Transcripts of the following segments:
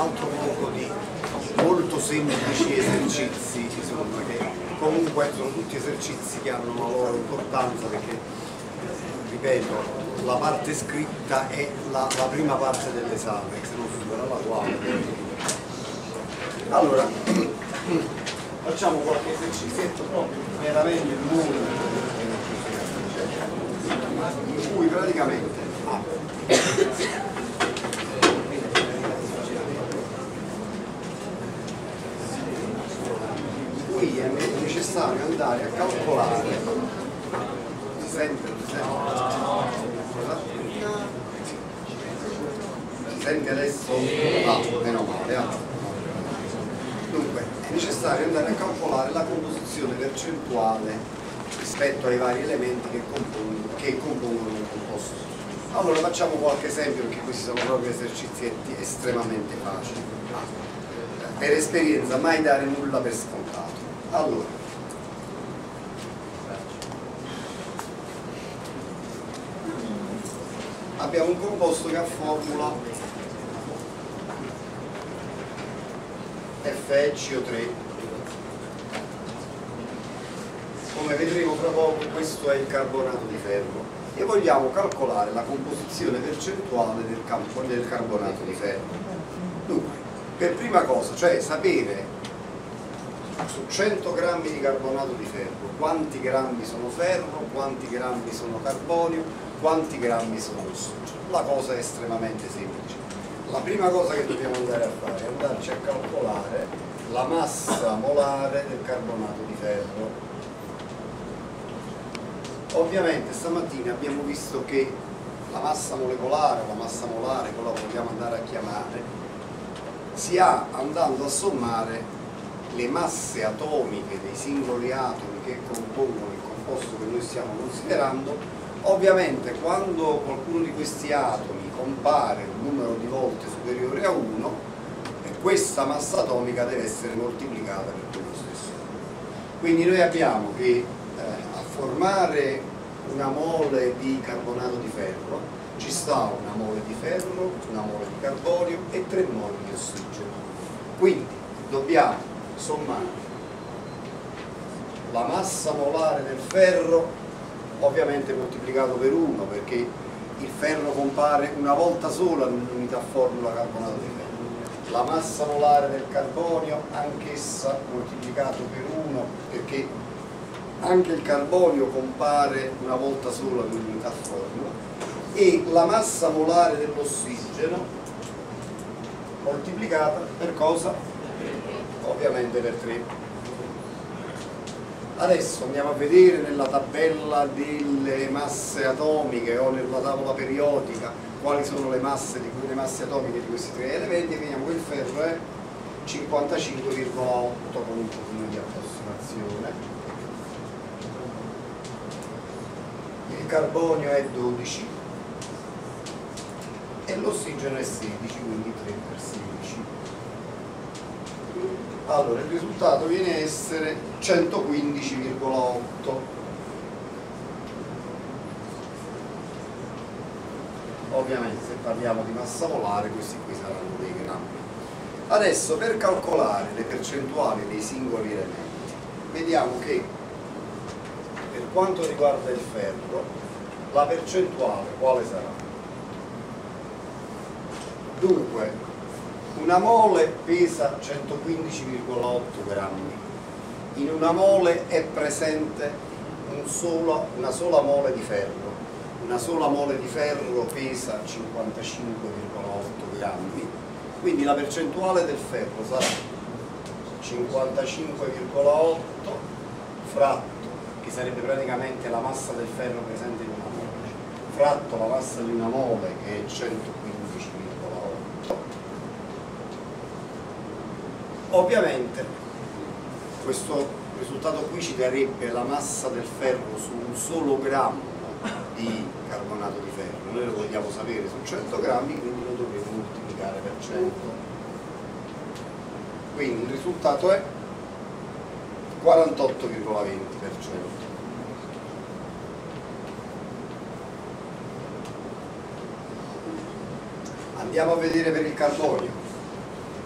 altro blocco di molto semplici esercizi, insomma, che comunque sono tutti esercizi che hanno una loro importanza perché, ripeto, la parte scritta è la prima parte dell'esame, se non supera la quale. Allora, facciamo qualche esercizietto proprio veramente in cui praticamente qui è necessario andare a calcolare, si sente adesso? Ah, meno male. Dunque, è necessario andare a calcolare la composizione percentuale rispetto ai vari elementi che compongono un composto. Allora facciamo qualche esempio perché questi sono proprio esercizietti estremamente facili. Per esperienza mai dare nulla per scontato. Allora, abbiamo un composto che ha formula FeCO3. Come vedremo fra poco, questo è il carbonato di ferro e vogliamo calcolare la composizione percentuale del carbonato di ferro. Dunque, per prima cosa, cioè sapere su 100 grammi di carbonato di ferro quanti grammi sono ferro, quanti grammi sono carbonio, quanti grammi sono ossigeno. La cosa è estremamente semplice. La prima cosa che dobbiamo andare a fare è andarci a calcolare la massa molare del carbonato di ferro. Ovviamente stamattina abbiamo visto che la massa molecolare, la massa molare, come la vogliamo andare a chiamare, si ha andando a sommare le masse atomiche dei singoli atomi che compongono il composto che noi stiamo considerando. Ovviamente quando qualcuno di questi atomi compare un numero di volte superiore a 1, questa massa atomica deve essere moltiplicata per quello stesso. Quindi noi abbiamo che a formare una mole di carbonato di ferro ci sta una mole di ferro, una mole di carbonio e 3 mole di ossigeno. Quindi dobbiamo sommare la massa molare del ferro, ovviamente moltiplicato per 1 perché il ferro compare una volta sola nell'unità formula carbonato di ferro. La massa molare del carbonio, anch'essa moltiplicato per 1 perché anche il carbonio compare una volta sola nell'unità formula, e la massa molare dell'ossigeno moltiplicata per cosa? Ovviamente per 3. Adesso andiamo a vedere nella tabella delle masse atomiche o nella tavola periodica quali sono le masse atomiche di questi 3 elementi e vediamo che il ferro è 55,8 con un pochino di approssimazione, il carbonio è 12 e l'ossigeno è 16, quindi 3 per 16. Allora il risultato viene a essere 115,8. Ovviamente se parliamo di massa molare questi qui saranno dei grammi. Adesso per calcolare le percentuali dei singoli elementi vediamo che per quanto riguarda il ferro la percentuale quale sarà? Dunque una mole pesa 115,8 grammi, in una mole è presente una sola mole di ferro, una sola mole di ferro pesa 55,8 grammi, quindi la percentuale del ferro sarà 55,8 fratto, che sarebbe praticamente la massa del ferro presente in una mole, fratto la massa di una mole che è 115,8. Ovviamente questo risultato qui ci darebbe la massa del ferro su un solo grammo di carbonato di ferro. Noi lo vogliamo sapere su 100 grammi, quindi lo dovremo moltiplicare per 100. Quindi il risultato è 48,20%. Andiamo a vedere per il carbonio.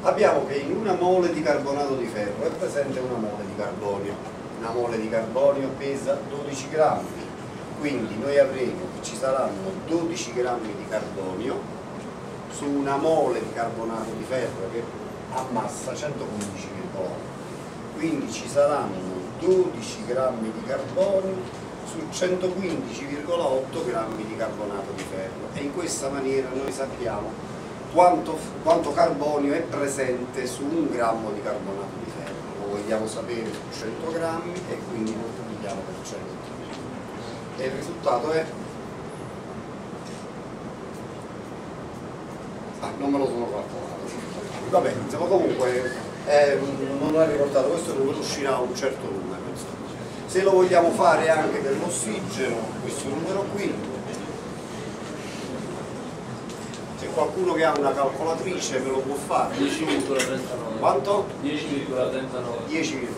abbiamo che in una mole di carbonato di ferro è presente una mole di carbonio. Una mole di carbonio pesa 12 grammi, quindi noi avremo che ci saranno 12 grammi di carbonio su una mole di carbonato di ferro che ammassa 115,8. Quindi ci saranno 12 grammi di carbonio su 115,8 grammi di carbonato di ferro, e in questa maniera noi sappiamo quanto carbonio è presente su un grammo di carbonato di ferro. Lo vogliamo sapere su 100 grammi e quindi moltiplichiamo per 100 e il risultato è non me lo sono calcolato, va bene, insomma, comunque non ho ricordato, questo numero uscirà un certo numero, insomma. Se lo vogliamo fare anche per l'ossigeno, questo numero qui, se qualcuno che ha una calcolatrice me lo può fare. 10,39. Quanto? 10,39. 10,39.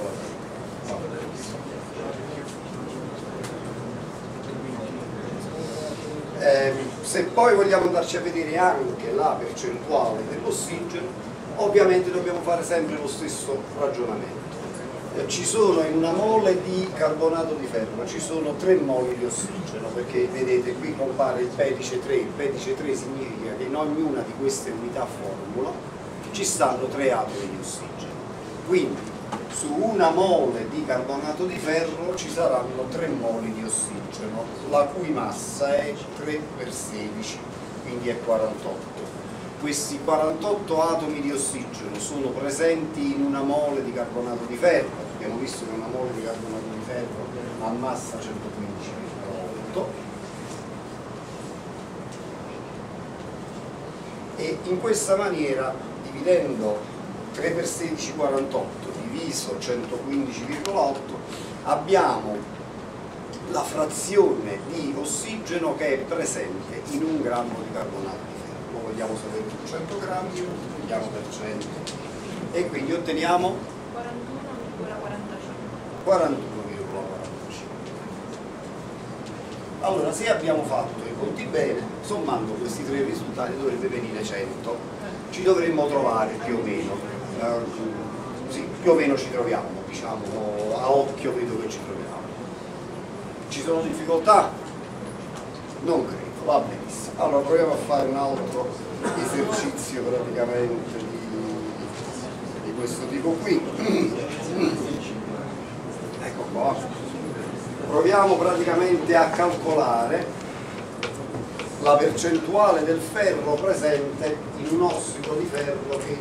Se poi vogliamo andarci a vedere anche la percentuale dell'ossigeno, ovviamente dobbiamo fare sempre lo stesso ragionamento. Ci sono in una mole di carbonato di ferro, ci sono 3 moli di ossigeno, perché vedete qui compare il pedice 3, il pedice 3 significa che in ognuna di queste unità formula ci stanno 3 atomi di ossigeno. Quindi su una mole di carbonato di ferro ci saranno 3 moli di ossigeno, la cui massa è 3 per 16, quindi è 48. Questi 48 atomi di ossigeno sono presenti in una mole di carbonato di ferro. Abbiamo visto che una mole di carbonato di ferro ammassa 115,8 e in questa maniera, dividendo 3 per 16, 48 diviso 115,8, abbiamo la frazione di ossigeno che è presente in un grammo di carbonato di ferro. Lo vogliamo sapere su 100 grammi, lo moltiplichiamo per 100 e quindi otteniamo 41,45. Allora, se abbiamo fatto i conti bene, sommando questi 3 risultati dovrebbe venire 100. Ci dovremmo trovare più o meno, sì, più o meno ci troviamo, diciamo, a occhio vedo che ci troviamo. Ci sono difficoltà? Non credo, va benissimo. Allora proviamo a fare un altro esercizio praticamente di questo tipo qui. Ecco qua. Proviamo praticamente a calcolare la percentuale del ferro presente in un ossido di ferro che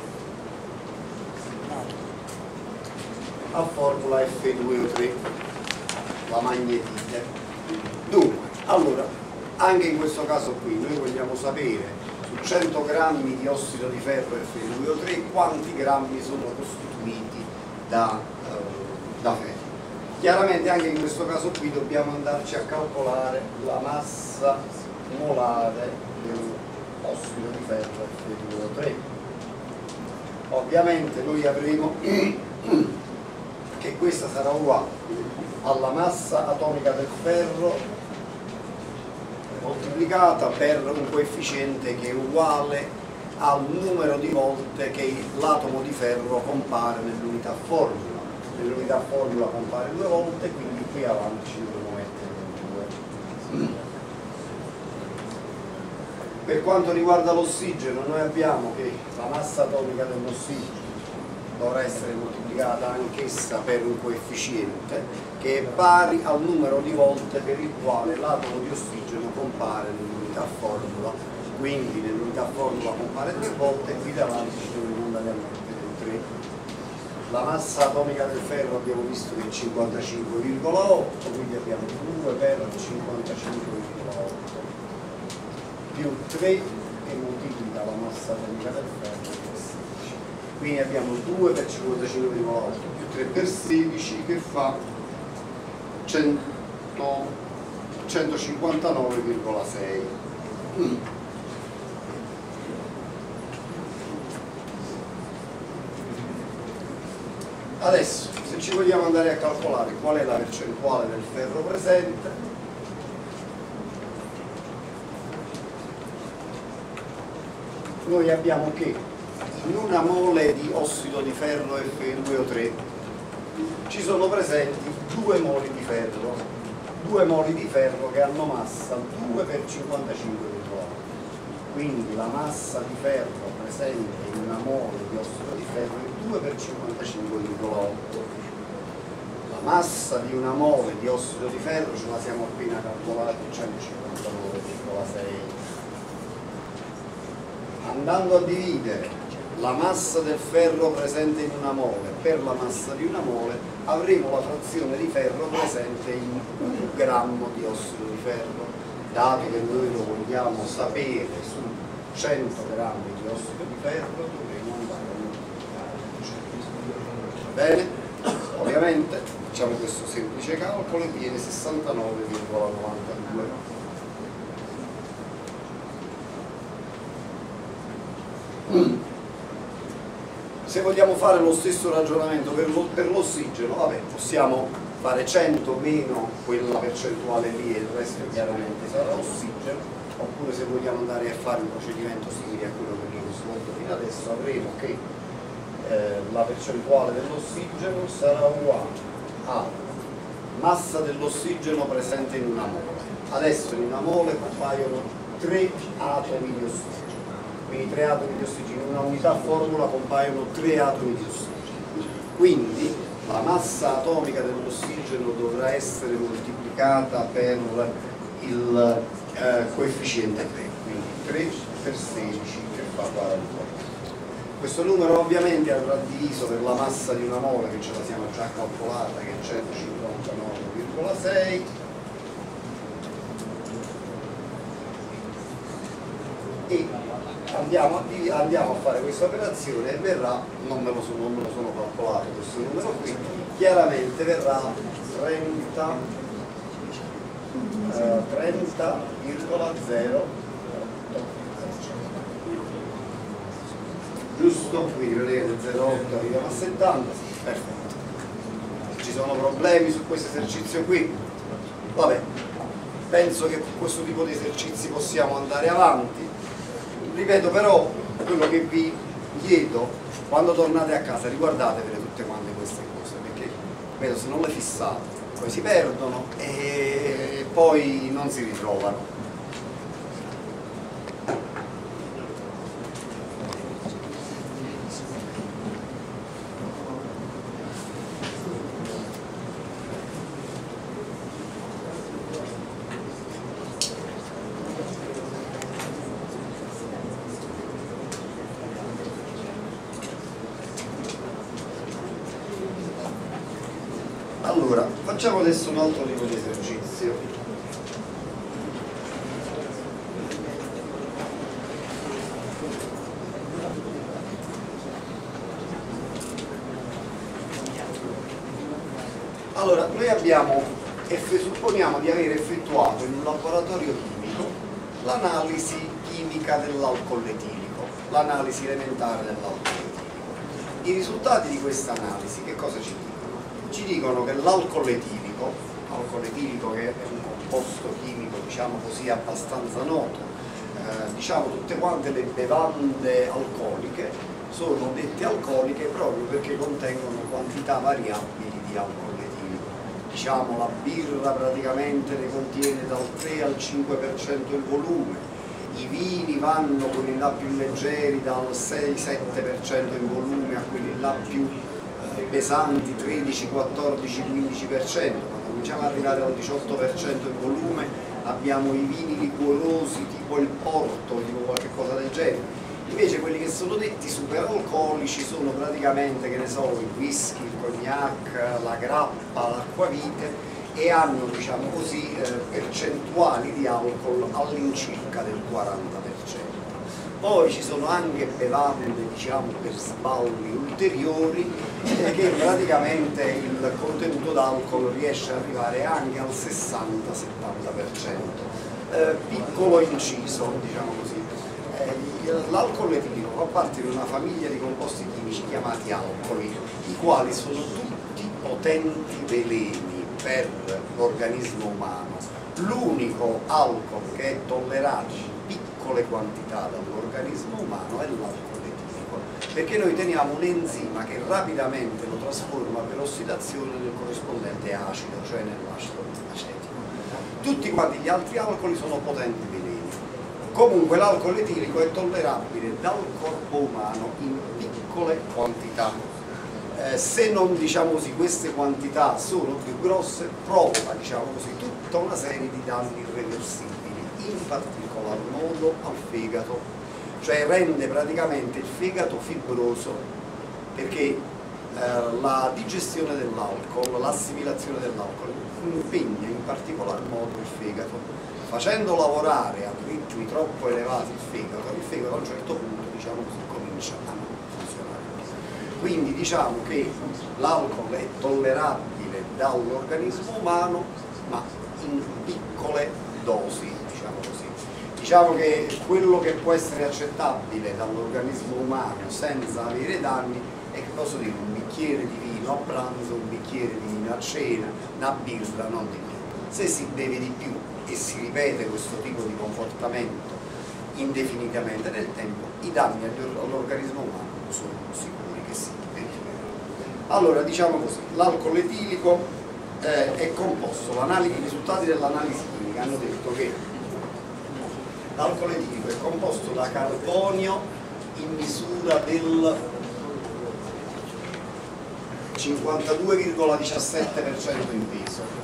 ha formula Fe2O3, la magnetite. Dunque, allora, anche in questo caso qui noi vogliamo sapere su 100 grammi di ossido di ferro Fe2O3 quanti grammi sono costituiti da ferro. Chiaramente anche in questo caso qui dobbiamo andarci a calcolare la massa molare dell'ossido di ferro Fe2O3. Ovviamente noi avremo che questa sarà uguale alla massa atomica del ferro moltiplicata per un coefficiente che è uguale al numero di volte che l'atomo di ferro compare nell'unità formula. Nell'unità formula compare 2 volte, quindi qui avanti ci dovremo mettere 2. Per quanto riguarda l'ossigeno, noi abbiamo che la massa atomica dell'ossigeno dovrà essere moltiplicata anch'essa per un coefficiente che è pari al numero di volte per il quale l'atomo di ossigeno compare nell'unità formula. Quindi nell'unità formula compare 3 volte e qui davanti ci dovremo andare a mettere 3. La massa atomica del ferro abbiamo visto che è 55,8, quindi abbiamo 2 per 55,8 più 3 che moltiplica la massa atomica del ferro per 16. Quindi abbiamo 2 per 55,8 più 3 per 16 che fa 159,6. Adesso, se ci vogliamo andare a calcolare qual è la percentuale del ferro presente, noi abbiamo che in una mole di ossido di ferro Fe2O3 ci sono presenti 2 moli di ferro, 2 moli di ferro che hanno massa 2 per 55,8. Quindi la massa di ferro presente in una mole di ossido di ferro è 2 per 55,8. La massa di una mole di ossido di ferro ce la siamo appena calcolati, 159,6. Andando a dividere la massa del ferro presente in una mole per la massa di una mole, avremo la frazione di ferro presente in 1 grammo di ossido di ferro. Dato che noi lo vogliamo sapere su 100 grammi di ossido di ferro, dovremo andare a moltiplicare. Va bene? Ovviamente facciamo questo semplice calcolo e viene 69,92. Se vogliamo fare lo stesso ragionamento per l'ossigeno, vabbè, possiamo fare 100 meno quella percentuale lì e il resto chiaramente sarà ossigeno, oppure se vogliamo andare a fare un procedimento simile a quello che abbiamo svolto fino adesso, avremo che la percentuale dell'ossigeno sarà uguale a massa dell'ossigeno presente in una mole. Adesso in una mole compaiono 3 atomi di ossigeno. Quindi 3 atomi di ossigeno, in una unità formula compaiono 3 atomi di ossigeno. Quindi la massa atomica dell'ossigeno dovrà essere moltiplicata per il coefficiente 3, quindi 3 per 16 che fa 48. Questo numero ovviamente andrà diviso per la massa di una mole che ce la siamo già calcolata, che è 159,6. E andiamo a fare questa operazione e verrà, non me lo sono calcolato questo numero qui, chiaramente verrà 30,08, giusto? Quindi vedete 0,8 arriviamo a 70, perfetto. Ci sono problemi su questo esercizio qui? Vabbè, penso che con questo tipo di esercizi possiamo andare avanti. Ripeto però, quello che vi chiedo, quando tornate a casa riguardatevele tutte quante queste cose, perché vedo, se non le fissate poi si perdono e poi non si ritrovano. Allora, facciamo adesso un altro tipo di esercizio. Allora, noi supponiamo di aver effettuato in un laboratorio chimico l'analisi chimica dell'alcol etilico, l'analisi elementare dell'alcol etilico. I risultati di questa analisi che cosa ci dicono? Ci dicono che l'alcol etilico che è un composto chimico, diciamo così, abbastanza noto, diciamo tutte quante le bevande alcoliche sono dette alcoliche proprio perché contengono quantità variabili di alcol etilico. Diciamo la birra praticamente ne contiene dal 3 al 5% il volume, i vini vanno quelli là più leggeri dal 6-7% in volume a quelli là più pesanti 13, 14, 15%, quando cominciamo ad arrivare al 18% in volume abbiamo i vini liquorosi tipo il porto, tipo qualche cosa del genere. Invece quelli che sono detti superalcolici sono praticamente, che ne so, il whisky, il cognac, la grappa, l'acquavite, e hanno, diciamo così, percentuali di alcol all'incirca del 40%. Poi ci sono anche bevande, diciamo, per sballi ulteriori che praticamente il contenuto d'alcol riesce ad arrivare anche al 60-70%. Piccolo inciso, diciamo così, l'alcol etilico fa parte di una famiglia di composti chimici chiamati alcoli, i quali sono tutti potenti veleni per l'organismo umano. L'unico alcol che è tollerato in piccole quantità dall'organismo umano è l'alcol etilico. perché noi teniamo un enzima che rapidamente lo trasforma per ossidazione nel corrispondente acido, cioè nell'acido acetico. Tutti quanti gli altri alcoli sono potenti veleni. Comunque l'alcol etilico è tollerabile dal corpo umano in piccole quantità. Se non, diciamo così, queste quantità sono più grosse, provoca, diciamo così, tutta una serie di danni irreversibili, in particolar modo al fegato, cioè rende praticamente il fegato fibroso, perché la digestione dell'alcol, l'assimilazione dell'alcol impegna in particolar modo il fegato, facendo lavorare a ritmi troppo elevati il fegato a un certo punto, diciamo così, comincia a non funzionare. Quindi diciamo che l'alcol è tollerabile dall'organismo umano, ma in piccole dosi, diciamo così. Diciamo che quello che può essere accettabile dall'organismo umano senza avere danni è, che posso dire, un bicchiere di vino a pranzo, un bicchiere di vino a cena, una birra, non di più. Se si beve di più e si ripete questo tipo di comportamento indefinitamente nel tempo, i danni all'organismo umano sono sicuri che si verificheranno. Allora, diciamo così, l'alcol etilico è composto, i risultati dell'analisi chimica hanno detto che l'alcol etilico è composto da carbonio in misura del 52,17% in peso.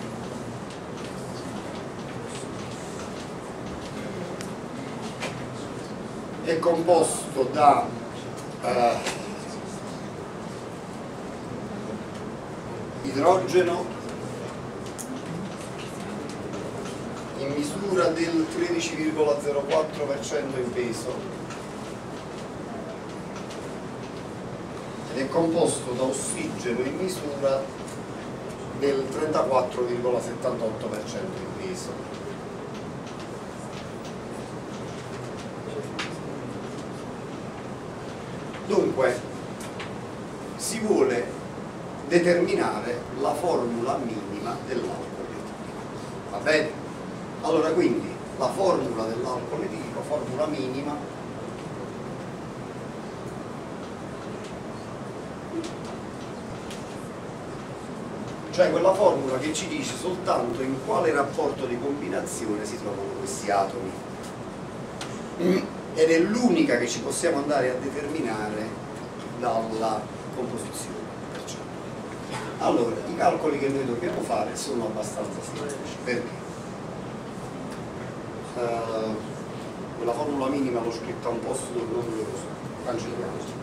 È composto da idrogeno in misura del 13,04% in peso ed è composto da ossigeno in misura del 34,78% in peso. Dunque, si vuole determinare la formula minima dell'alcol etilico, va bene? Allora, quindi, la formula dell'alcol etilico, formula minima, cioè quella formula che ci dice soltanto in quale rapporto di combinazione si trovano questi atomi. Ed è l'unica che ci possiamo andare a determinare dalla composizione. Allora, i calcoli che noi dobbiamo fare sono abbastanza semplici, perché quella formula minima l'ho scritta a un posto dove non lo so, cancelliamo.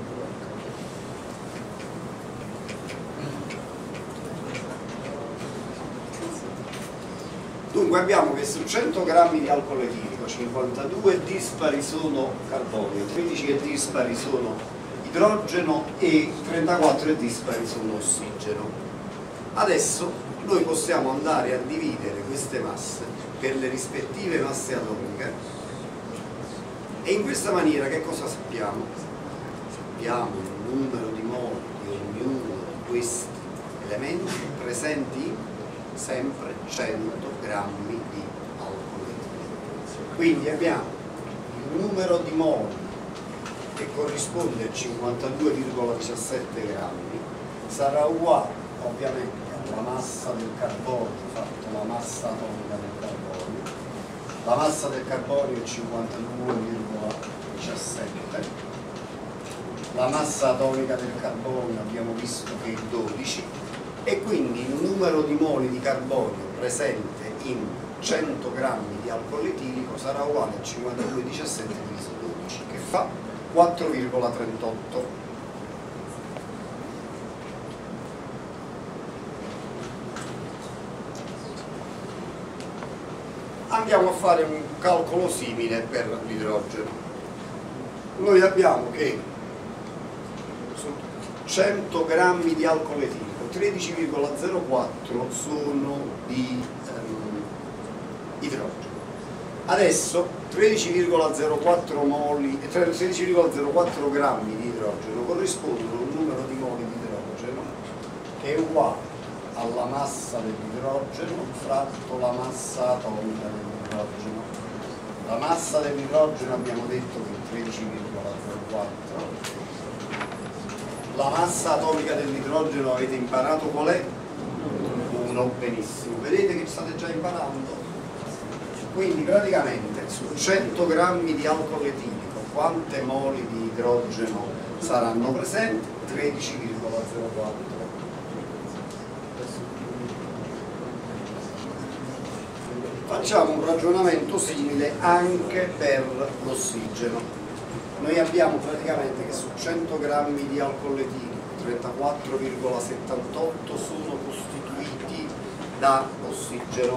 Dunque abbiamo che su 100 grammi di alcol etilico 52 dispari sono carbonio, 13 dispari sono idrogeno e 34 dispari sono ossigeno. Adesso noi possiamo andare a dividere queste masse per le rispettive masse atomiche e in questa maniera che cosa sappiamo? Sappiamo il numero di moli di ognuno di questi elementi presenti sempre 100 grammi di alcol etilico. Quindi abbiamo il numero di moli che corrisponde a 52,17 grammi, sarà uguale ovviamente alla massa del carbonio, fatto la massa atomica del carbonio. La massa del carbonio è 52,17, la massa atomica del carbonio abbiamo visto che è 12, e quindi il numero di moli di carbonio presente in 100 grammi di alcol etilico sarà uguale a 52,17 diviso 12, che fa 4,38. Andiamo a fare un calcolo simile per l'idrogeno. Noi abbiamo che su 100 grammi di alcol etilico 13,04 sono di idrogeno. Adesso 13,04 grammi di idrogeno corrispondono a un numero di moli di idrogeno che è uguale alla massa dell'idrogeno fratto la massa atomica dell'idrogeno. La massa dell'idrogeno abbiamo detto che è 13,04 La massa atomica dell'idrogeno avete imparato qual è? 1, benissimo. Vedete che state già imparando? Quindi praticamente su 100 grammi di alcol etilico quante moli di idrogeno saranno presenti? 13,04. Facciamo un ragionamento simile anche per l'ossigeno. Noi abbiamo praticamente che su 100 grammi di alcol etilico 34,78 sono costituiti da ossigeno.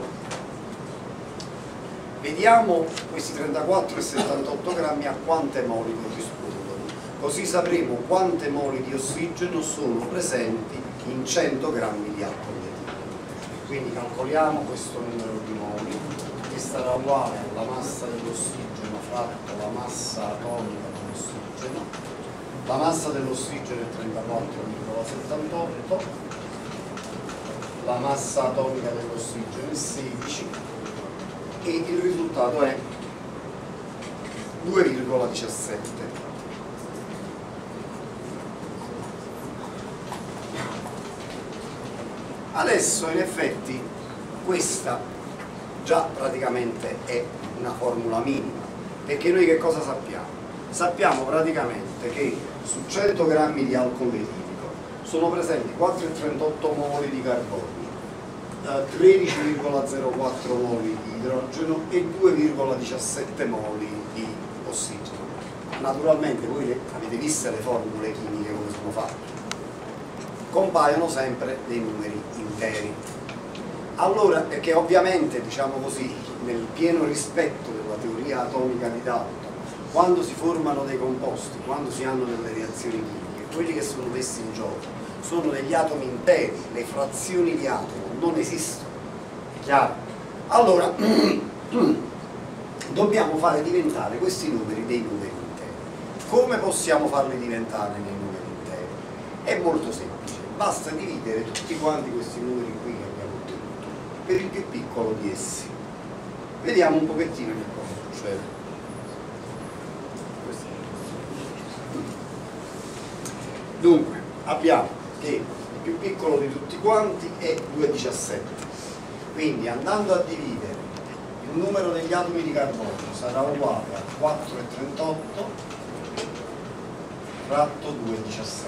Vediamo questi 34 e 78 grammi a quante moli corrispondono, così sapremo quante moli di ossigeno sono presenti in 100 grammi di alcol etilico. Quindi calcoliamo questo numero di moli che sarà uguale alla massa dell'ossigeno fratto la massa atomica dell'ossigeno. La massa dell'ossigeno è 34,78, la massa atomica dell'ossigeno è 16 e il risultato è 2,17. Adesso in effetti questa già praticamente è una formula minima, perché noi che cosa sappiamo? Sappiamo praticamente che su 100 grammi di alcol etilico sono presenti 4,38 moli di carbonio, 13,04 moli di idrogeno e 2,17 moli di ossigeno. Naturalmente voi avete visto le formule chimiche come sono fatte, compaiono sempre dei numeri interi. Allora, perché ovviamente, diciamo così, nel pieno rispetto della teoria atomica di Dalton, quando si formano dei composti, quando si hanno delle reazioni chimiche, quelli che sono messi in gioco sono degli atomi interi, le frazioni di atomo non esistono. Chiaro? Allora, dobbiamo fare diventare questi numeri dei numeri interi. Come possiamo farli diventare nei numeri interi? È molto semplice, basta dividere tutti quanti questi numeri qui che abbiamo ottenuto per il più piccolo di essi. Vediamo un pochettino che cosa succede. Dunque, abbiamo che il più piccolo di tutti quanti è 2,17, quindi andando a dividere il numero degli atomi di carbonio sarà uguale a 4,38 fratto 2,17.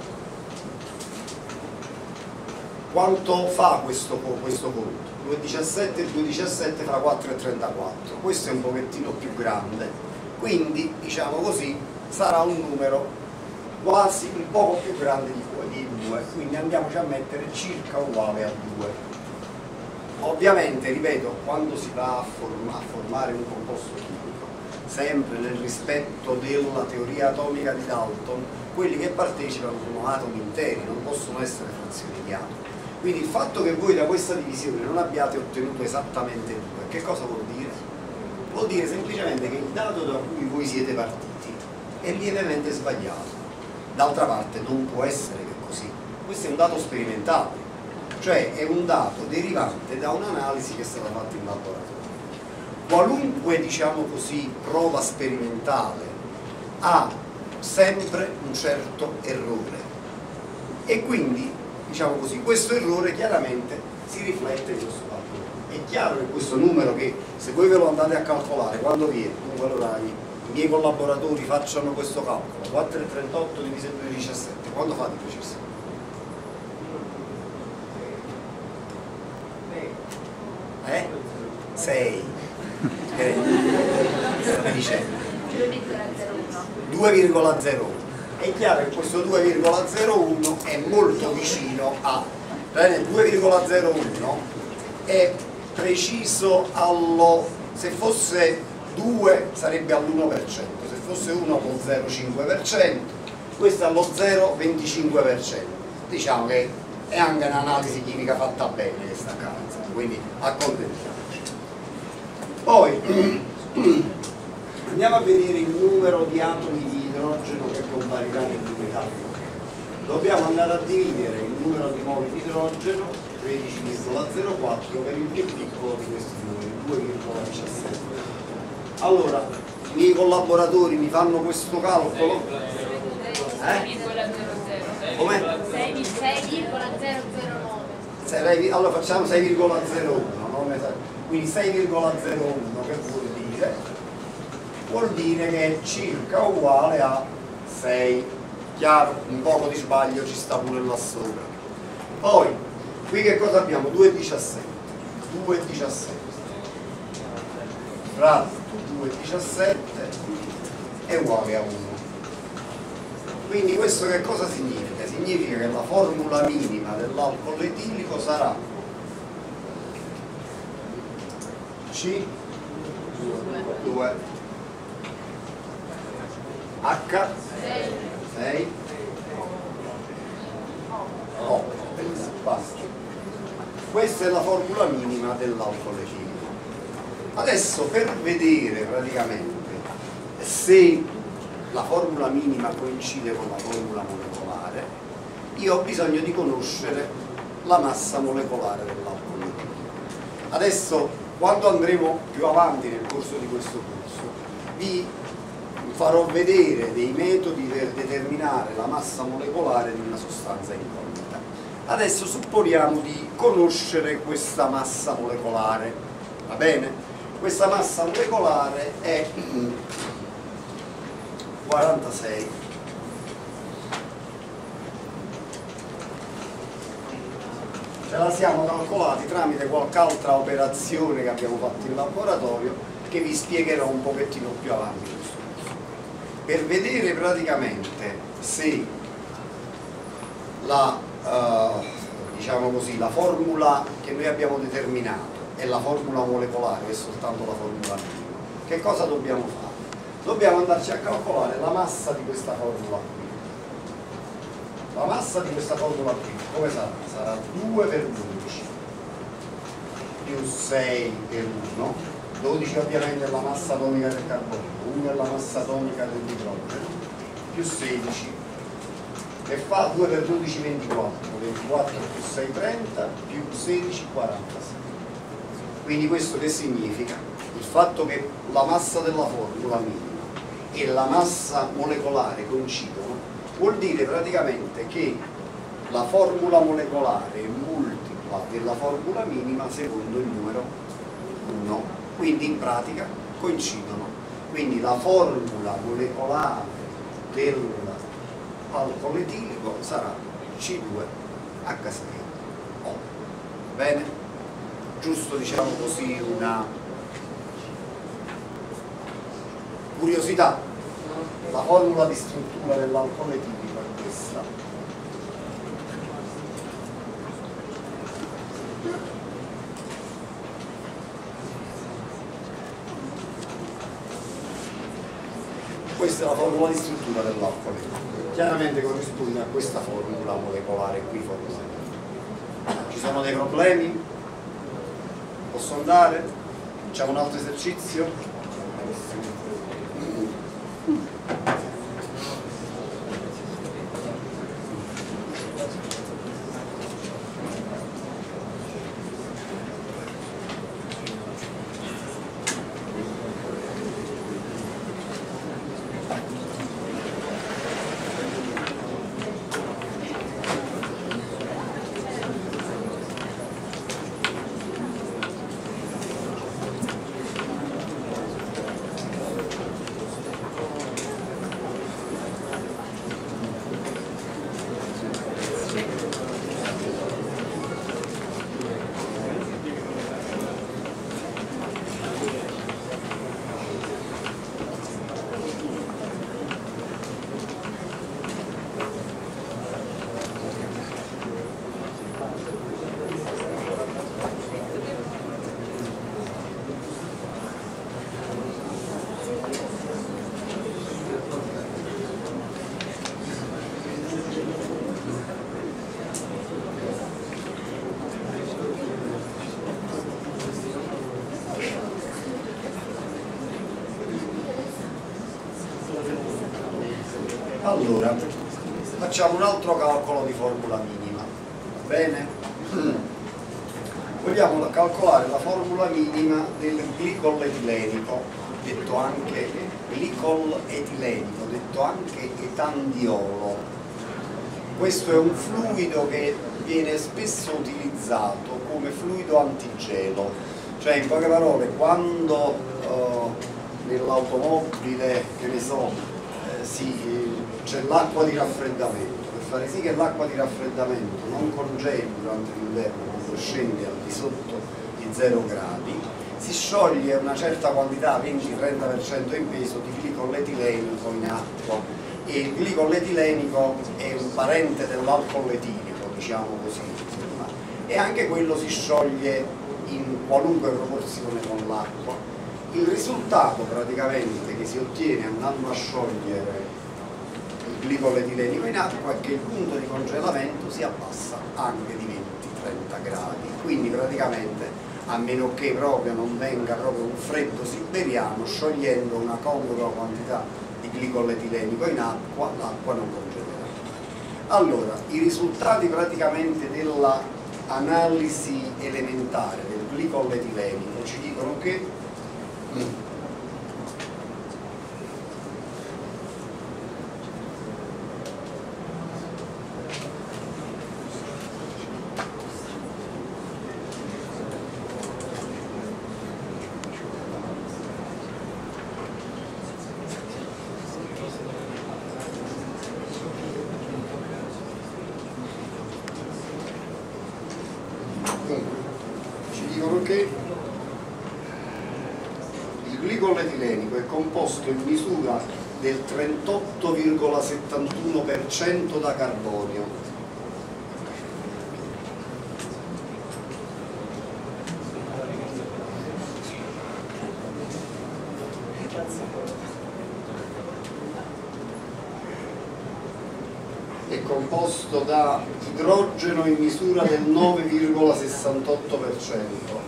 Quanto fa questo conto? 2,17 e 2,17 fra 4,34, questo è un pochettino più grande, quindi diciamo così sarà un numero quasi un poco più grande di 2, quindi andiamoci a mettere circa uguale a 2. Ovviamente, ripeto, quando si va a formare un composto chimico, sempre nel rispetto della teoria atomica di Dalton, quelli che partecipano sono atomi interi, non possono essere frazioni di atomi. Quindi il fatto che voi da questa divisione non abbiate ottenuto esattamente 2, che cosa vuol dire? Vuol dire semplicemente che il dato da cui voi siete partiti è lievemente sbagliato. D'altra parte non può essere che così, questo è un dato sperimentale, cioè è un dato derivante da un'analisi che è stata fatta in laboratorio. Qualunque, diciamo così, prova sperimentale ha sempre un certo errore e quindi, diciamo così, questo errore chiaramente si riflette in questo calcolo. È chiaro che questo numero, che se voi ve lo andate a calcolare, quando viene, dunque allora i miei collaboratori facciano questo calcolo, 4,38 diviso 2,17, quanto fa di preciso? 6. Come dicendo? 2,01. È chiaro che questo 2,01 è molto vicino a 2,01 è preciso allo, se fosse 2 sarebbe all'1%, se fosse 1 allo 0,5%, questo è allo 0,25%. Diciamo che è anche un'analisi chimica fatta bene questa casa, quindi accontentiamoci. Poi andiamo a vedere il numero di atomi di idrogeno che compariranno in unità. Dobbiamo andare a dividere il numero di moli di idrogeno, 13,04, per il più piccolo di questi numeri, 2,17. Allora, i miei collaboratori mi fanno questo calcolo? 6,00. Come? 6,009. Allora facciamo 6,01, quindi 6,01 che vuol dire? Vuol dire che è circa uguale a 6. Chiaro, un poco di sbaglio ci sta pure là sopra. Poi, qui che cosa abbiamo? 2,17. 2,17 fratto 2,17 è uguale a 1. Quindi questo che cosa significa? Significa che la formula minima dell'alcol etilico sarà C2 H 6 O. Basta. Questa è la formula minima dell'alcol etilico. Adesso per vedere praticamente se la formula minima coincide con la formula molecolare, io ho bisogno di conoscere la massa molecolare dell'alcol etilico. Adesso, quando andremo più avanti nel corso di questo corso, vi farò vedere dei metodi per determinare la massa molecolare di una sostanza incolita. Adesso supponiamo di conoscere questa massa molecolare, va bene? Questa massa molecolare è 46. Ce la siamo calcolati tramite qualche altra operazione che abbiamo fatto in laboratorio, che vi spiegherò un pochettino più avanti questo corso. Per vedere praticamente se la, diciamo così, la formula che noi abbiamo determinato è la formula molecolare, è soltanto la formula minima, che cosa dobbiamo fare? Dobbiamo andarci a calcolare la massa di questa formula qui. La massa di questa formula qui come sarà? Sarà 2 per 12 più 6 per 1. 12 ovviamente è la massa atomica del carbonio, 1 è la massa atomica dell'idrogeno, più 16 che fa 2 per 12 24, 24 più 6 30 più 16 46. Quindi questo che significa? Il fatto che la massa della formula minima e la massa molecolare coincidono vuol dire praticamente che la formula molecolare è multipla della formula minima secondo il numero 1, quindi in pratica coincidono. Quindi la formula molecolare dell'alcol etilico sarà C2H6O. Bene? Giusto, diciamo così, una curiosità. La formula di struttura dell'alcol etilico è questa. Questa è la formula di struttura dell'alcol etilico. Chiaramente corrisponde a questa formula molecolare qui formulata. Ci sono dei problemi? Posso andare? Facciamo un altro esercizio? Allora, facciamo un altro calcolo di formula minima, va bene? Vogliamo calcolare la formula minima del glicol etilenico, detto anche glicol etilenico, detto anche etandiolo. Questo è un fluido che viene spesso utilizzato come fluido antigelo, cioè in poche parole quando nell'automobile, che ne so, c'è l'acqua di raffreddamento, per fare sì che l'acqua di raffreddamento non congeli durante l'inverno quando scende al di sotto di 0 gradi, si scioglie una certa quantità, 20-30% in peso, di glicol etilenico in acqua, e il glicol etilenico è un parente dell'alcol etilico, diciamo così, insomma, e anche quello si scioglie in qualunque proporzione con l'acqua. Il risultato praticamente che si ottiene andando a sciogliere il glicol etilenico in acqua è che il punto di congelamento si abbassa anche di 20-30 gradi, quindi praticamente, a meno che proprio non venga proprio un freddo siberiano, sciogliendo una congrua quantità di glicol etilenico in acqua, l'acqua non congelerà. Allora, i risultati praticamente della analisi elementare del glicol etilenico ci dicono che il glicol etilenico è composto in misura del 38,71% da carbonio, è composto da idrogeno in misura del 9,68%.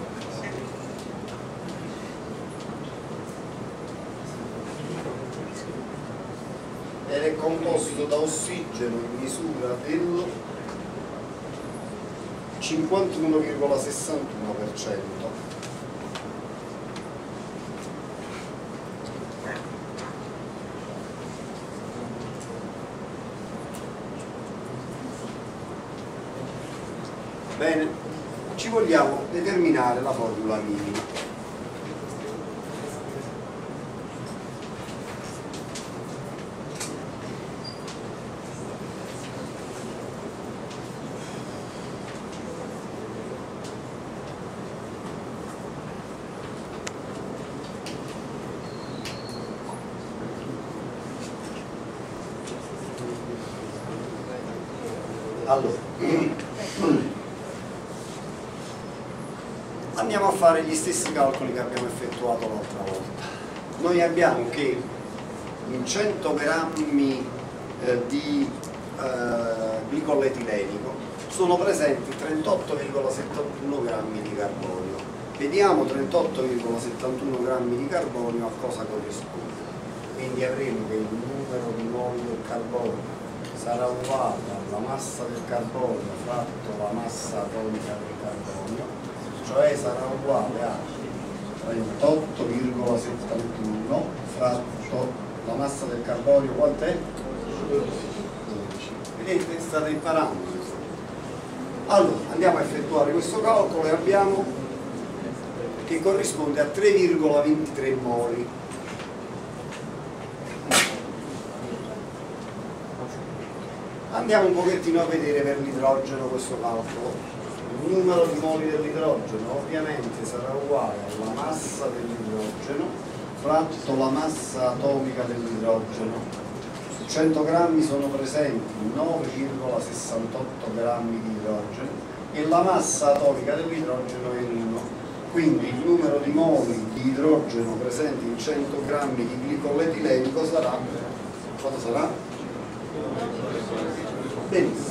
ed è composto da ossigeno in misura del 51,61%. Bene, ci vogliamo determinare la formula minima. Allora, andiamo a fare gli stessi calcoli che abbiamo effettuato l'altra volta. Noi abbiamo che in 100 grammi di glicol etilenico sono presenti 38,71 grammi di carbonio. Vediamo 38,71 grammi di carbonio a cosa corrisponde. Quindi avremo che il numero di moli del carbonio sarà uguale alla massa del carbonio fratto la massa atomica del carbonio, cioè sarà uguale a 38,71 fratto la massa del carbonio, quant'è? 12. Vedete, state imparando. Allora, andiamo a effettuare questo calcolo e abbiamo che corrisponde a 3,23 moli. Andiamo un pochettino a vedere per l'idrogeno questo calcolo. Il numero di moli dell'idrogeno ovviamente sarà uguale alla massa dell'idrogeno fratto la massa atomica dell'idrogeno. Su 100 grammi sono presenti 9,68 grammi di idrogeno e la massa atomica dell'idrogeno è 1. Quindi il numero di moli di idrogeno presenti in 100 grammi di glicol etilenico sarà, cosa sarà? Benissimo.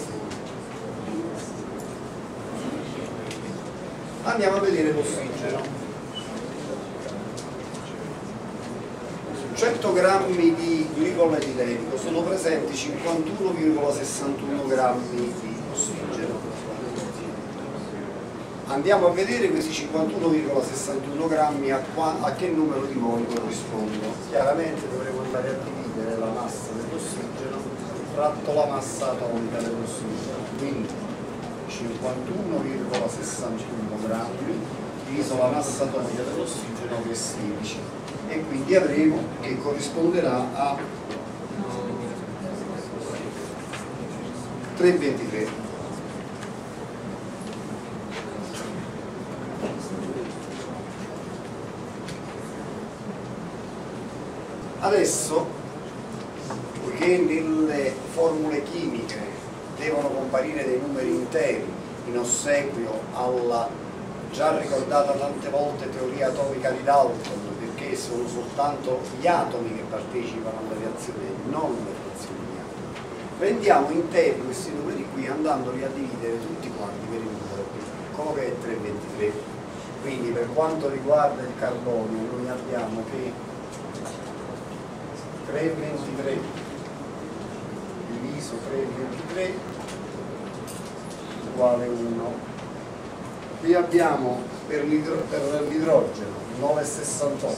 Andiamo a vedere l'ossigeno. Su 100 grammi di glicol etilenico sono presenti 51,61 grammi di ossigeno. Andiamo a vedere questi 51,61 grammi a che numero di moli corrispondono. Chiaramente dovremo andare a dividere la massa dell'ossigeno fratto la massa atomica dell'ossigeno, quindi 51,61 grammi diviso la massa atomica dell'ossigeno che è 16, e quindi avremo che corrisponderà a 3,23. Adesso, poiché nelle formule chimiche devono comparire dei numeri interi in ossequio alla già ricordata tante volte teoria atomica di Dalton, perché sono soltanto gli atomi che partecipano alle reazioni, non le frazioni di atomi, prendiamo interi questi numeri qui andandoli a dividere tutti quanti per il numero più piccolo, che è 3,23. Quindi per quanto riguarda il carbonio noi abbiamo che 3,23 diviso 3,23 uguale 1. Qui abbiamo per l'idrogeno 9,68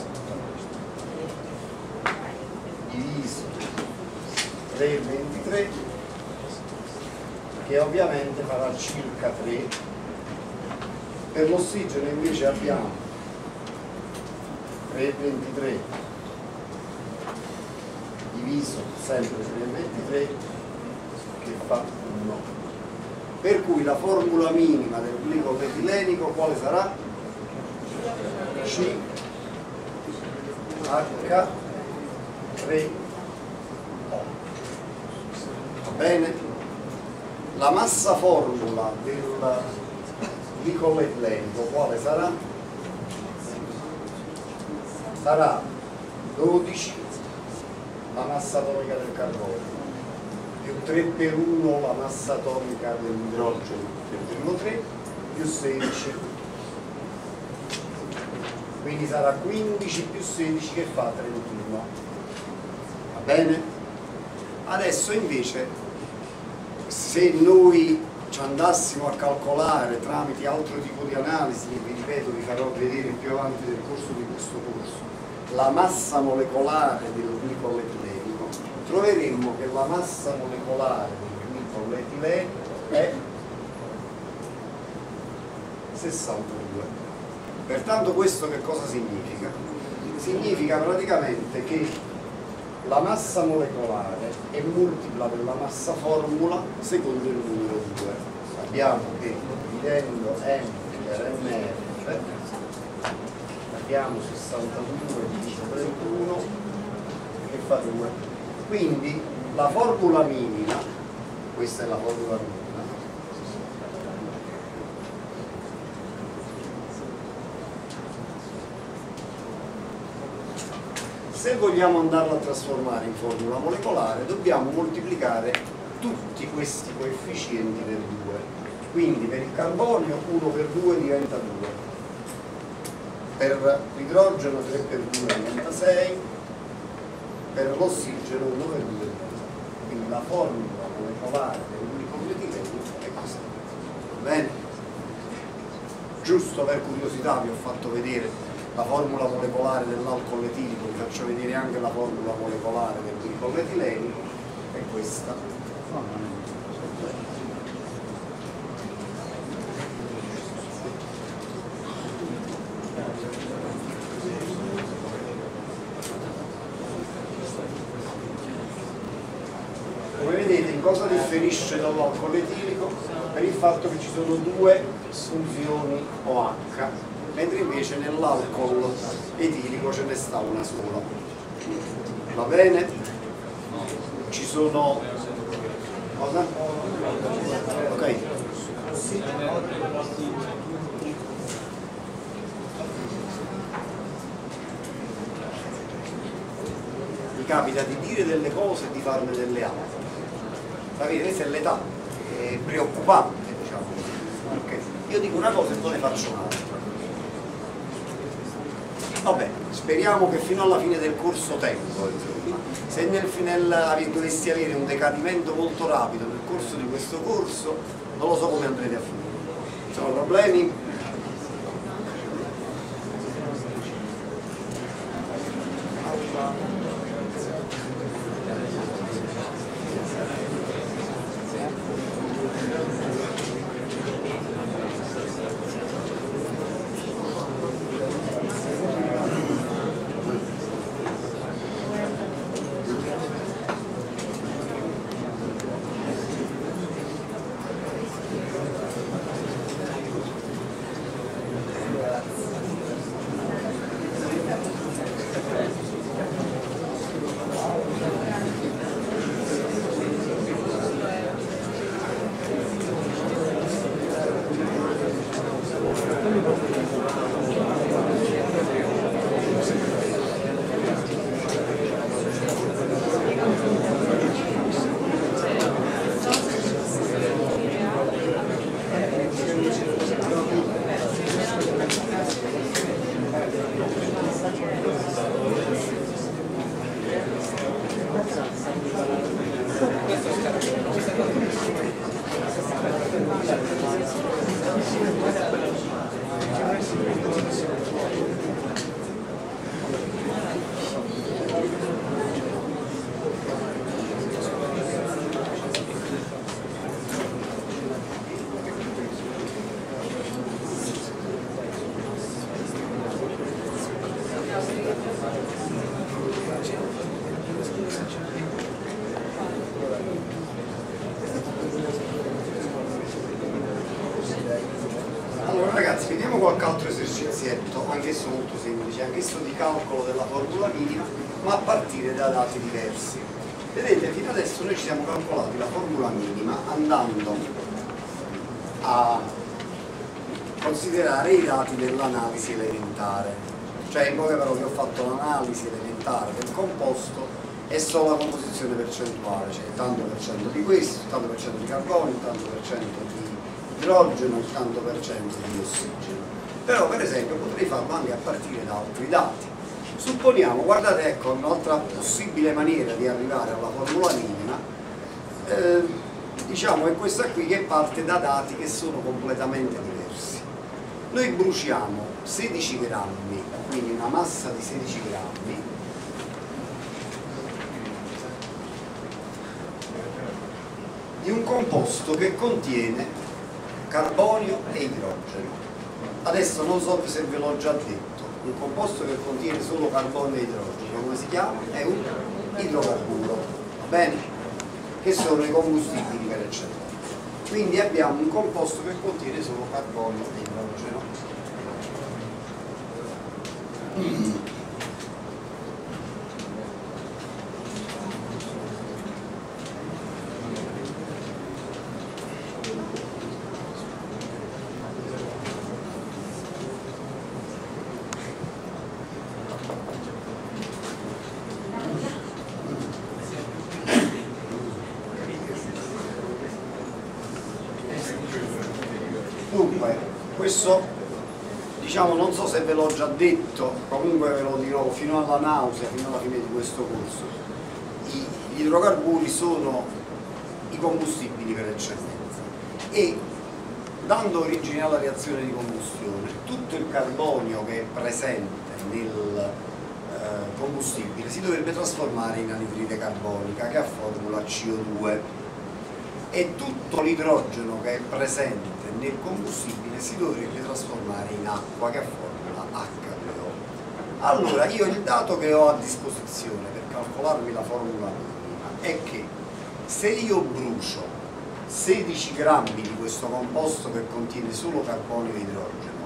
diviso 3,23, che ovviamente farà circa 3. Per l'ossigeno invece abbiamo 3,23 diviso sempre 3,23 che fa 1. Per cui la formula minima del glicometilenico quale sarà? CH3O. Va bene? La massa formula del glicometilenico quale sarà? Sarà 12 la massa atomica del carbonio più 3 per 1 la massa atomica dell'idrogeno del primo 3 più 16, quindi sarà 15 più 16 che fa 31. Va bene? Adesso invece, se noi ci andassimo a calcolare tramite altro tipo di analisi, che vi ripeto vi farò vedere più avanti nel corso di questo corso, la massa molecolare del glicometilenico, troveremmo che la massa molecolare del glicometilenico è 62. Pertanto questo che cosa significa? Significa praticamente che la massa molecolare è multipla della massa formula secondo il numero 2. Abbiamo che dividendo M per MF abbiamo 62 diviso 31 che fa 2. Quindi la formula minima, questa è la formula minima, se vogliamo andarla a trasformare in formula molecolare dobbiamo moltiplicare tutti questi coefficienti per 2. Quindi per il carbonio 1 per 2 diventa 2, per l'idrogeno 3 per 2 diventa 6, per l'ossigeno 1 per 2. Quindi la formula molecolare dell'glicometilenico è così. Va bene? Giusto per curiosità vi ho fatto vedere la formula molecolare dell'alcol etilico, vi faccio vedere anche la formula molecolare del glicometilenico, è questa. Come vedete in cosa differisce dall'alcol etilico? Per il fatto che ci sono due funzioni OH, mentre invece nell'alcol etilico ce ne sta una sola. Va bene? Ci sono... cosa? Ok. Mi capita di dire delle cose e di farne delle altre. Capite? Questa è l'età, è preoccupante, diciamo. Okay. Io dico una cosa e poi ne faccio un'altra. Vabbè, speriamo che fino alla fine del corso tempo, se dovessi avere un decadimento molto rapido nel corso di questo corso, non lo so come andrete a finire. Ci sono problemi? Allora ragazzi, vediamo qualche altro esercizietto, anch'esso molto semplice, anch'esso di calcolo della formula minima, ma a partire da dati diversi. Vedete, fino adesso noi ci siamo calcolati la formula minima andando a considerare i dati dell'analisi elementare. Cioè, in poche parole, ho fatto l'analisi elementare del composto e so la composizione percentuale, cioè tanto per cento di questo, tanto per cento di carbonio, tanto per cento di idrogeno, il tanto per cento di ossigeno. Però per esempio potrei farlo anche a partire da altri dati. Supponiamo, guardate, ecco un'altra possibile maniera di arrivare alla formula minima, diciamo è questa qui, che parte da dati che sono completamente diversi. Noi bruciamo 16 grammi, quindi una massa di 16 grammi di un composto che contiene carbonio e idrogeno. Adesso non so se ve l'ho già detto, un composto che contiene solo carbonio e idrogeno, come si chiama? È un idrocarburo, va bene? Che sono i combustibili per eccellenza. Quindi abbiamo un composto che contiene solo carbonio e idrogeno. Dunque, questo diciamo non so se ve l'ho già detto, comunque ve lo dirò fino alla nausea, fino alla fine di questo corso. Gli idrocarburi sono i combustibili per eccellenza e dando origine alla reazione di combustione tutto il carbonio che è presente nel combustibile si dovrebbe trasformare in anidride carbonica che ha formula CO2 e tutto l'idrogeno che è presente nel combustibile si dovrebbe trasformare in acqua che ha formula H2O. Allora io il dato che ho a disposizione per calcolarmi la formula minima è che se io brucio 16 grammi di questo composto che contiene solo carbonio e idrogeno,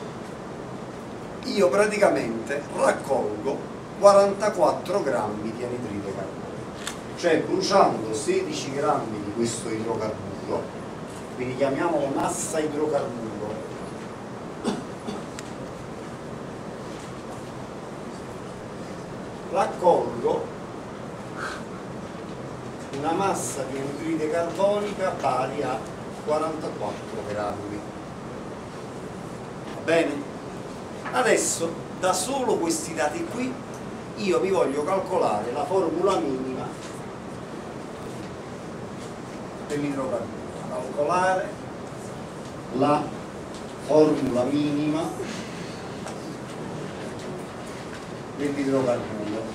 io praticamente raccolgo 44 grammi di anidride carbonica, cioè bruciando 16 grammi di questo idrocarburo, quindi chiamiamolo massa idrocarburo, raccolgo una massa di anidride carbonica pari a 44 grammi. Va bene? Adesso da solo questi dati qui io vi voglio calcolare la formula minima dell'idrocarburo. Calcolare la formula minima dell'idrocarburo.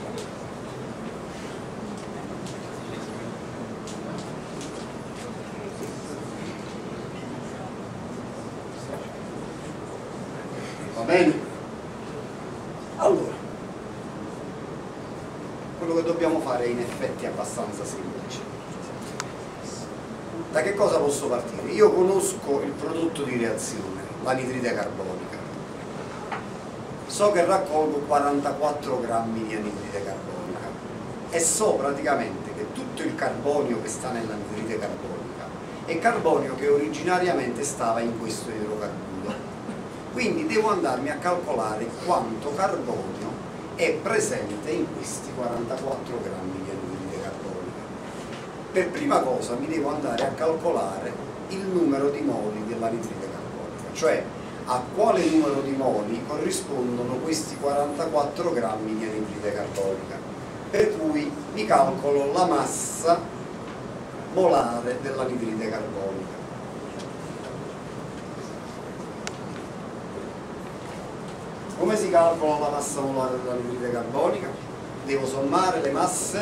Va bene? Allora, quello che dobbiamo fare in effetti è abbastanza semplice. Da che cosa posso partire? Io conosco il prodotto di reazione, l'anidride carbonica. So che raccolgo 44 grammi di anidride carbonica e so praticamente che tutto il carbonio che sta nell'anidride carbonica è carbonio che originariamente stava in questo idrocarburo. quindi devo andarmi a calcolare quanto carbonio è presente in questi 44 grammi di anidride carbonica. Per prima cosa mi devo andare a calcolare il numero di moli dell'anidride carbonica, cioè a quale numero di moli corrispondono questi 44 grammi di anidride carbonica, per cui mi calcolo la massa molare dell'anidride carbonica. Come si calcola la massa molare dell'anidride carbonica? Devo sommare le masse.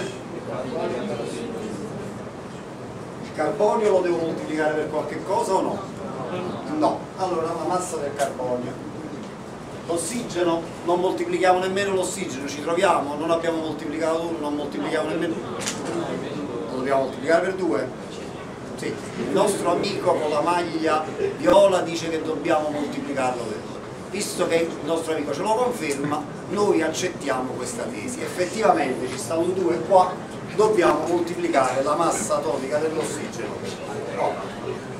Il carbonio lo devo moltiplicare per qualche cosa o no? No. Allora la massa del carbonio. L'ossigeno, non moltiplichiamo nemmeno l'ossigeno, ci troviamo, non abbiamo moltiplicato uno, non moltiplichiamo nemmeno uno. Lo dobbiamo moltiplicare per 2? Sì. Il nostro amico con la maglia viola dice che dobbiamo moltiplicarlo per 2. Visto che il nostro amico ce lo conferma, noi accettiamo questa tesi. Effettivamente ci sta un 2 qua, dobbiamo moltiplicare la massa atomica dell'ossigeno per 2. No.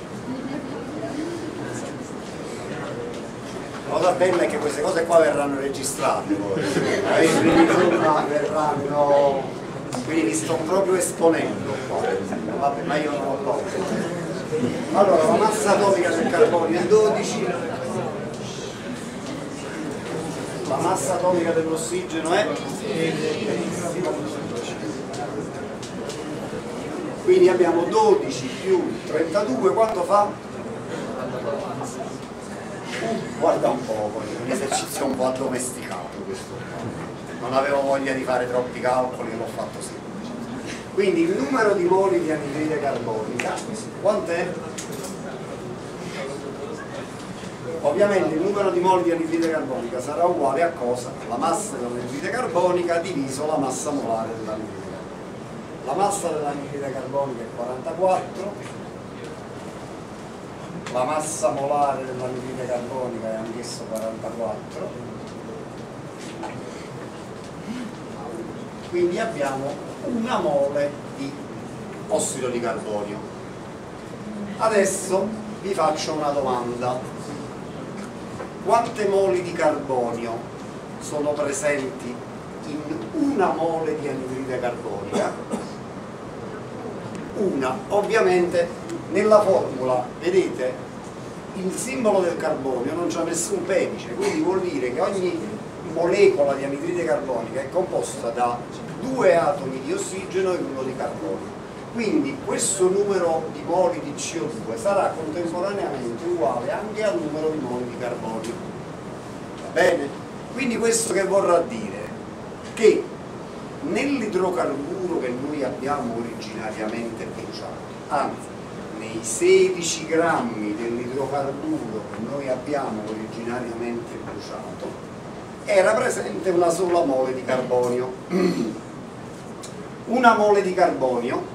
La cosa bella è che queste cose qua verranno registrate poi. Verranno, quindi mi sto proprio esponendo qua. Vabbè, ma io non ho paura. Allora, la massa atomica del carbonio è 12. La massa atomica dell'ossigeno è? Quindi abbiamo 12 più 32, quanto fa? Guarda un po', un esercizio un po' addomesticato questo qua. Non avevo voglia di fare troppi calcoli, l'ho fatto semplice. Quindi il numero di moli di anidride carbonica, quant'è? Ovviamente il numero di moli di anidride carbonica sarà uguale a cosa? La massa dell'anidride carbonica diviso la massa molare dell'anidride carbonica. La massa dell'anidride carbonica è 44, la massa molare dell'anidride carbonica è anch'esso 44, quindi abbiamo una mole di ossido di carbonio. Adesso vi faccio una domanda. Quante moli di carbonio sono presenti in una mole di anidride carbonica? Una. Ovviamente nella formula, vedete, il simbolo del carbonio non c'ha nessun pedice, quindi vuol dire che ogni molecola di anidride carbonica è composta da 2 atomi di ossigeno e 1 di carbonio. Quindi questo numero di moli di CO2 sarà contemporaneamente uguale anche al numero di moli di carbonio. Va bene? Quindi questo che vorrà dire? Che nell'idrocarburo che noi abbiamo originariamente bruciato, anzi nei 16 grammi dell'idrocarburo che noi abbiamo originariamente bruciato, era presente una sola mole di carbonio. Una mole di carbonio